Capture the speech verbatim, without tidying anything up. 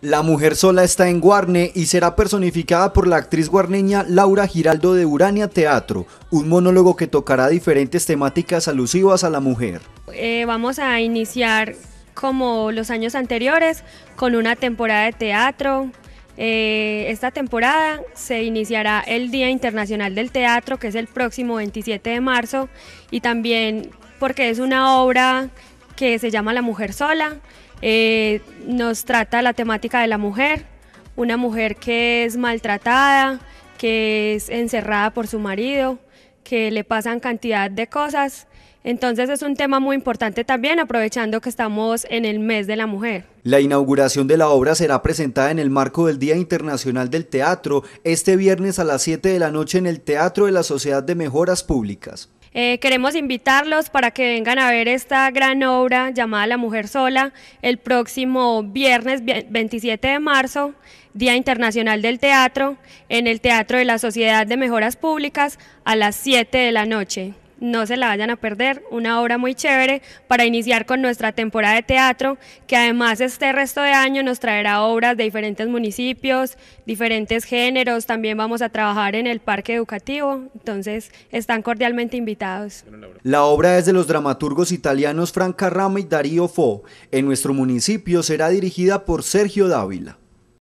La mujer sola está en Guarne y será personificada por la actriz guarneña Laura Giraldo de Urania Teatro, un monólogo que tocará diferentes temáticas alusivas a la mujer. Eh, vamos a iniciar como los años anteriores con una temporada de teatro. Eh, esta temporada se iniciará el Día Internacional del Teatro, que es el próximo veintisiete de marzo, y también porque es una obra que se llama La Mujer Sola. Eh, nos trata la temática de la mujer, una mujer que es maltratada, que es encerrada por su marido, que le pasan cantidad de cosas. Entonces es un tema muy importante también, aprovechando que estamos en el mes de la mujer. La inauguración de la obra será presentada en el marco del Día Internacional del Teatro este viernes a las siete de la noche en el Teatro de la Sociedad de Mejoras Públicas. Eh, queremos invitarlos para que vengan a ver esta gran obra llamada La Mujer Sola el próximo viernes veintisiete de marzo, Día Internacional del Teatro, en el Teatro de la Sociedad de Mejoras Públicas a las siete de la noche. No se la vayan a perder, una obra muy chévere para iniciar con nuestra temporada de teatro, que además este resto de año nos traerá obras de diferentes municipios, diferentes géneros. También vamos a trabajar en el parque educativo, entonces están cordialmente invitados. La obra es de los dramaturgos italianos Franca Rama y Darío Fo. En nuestro municipio será dirigida por Sergio Dávila.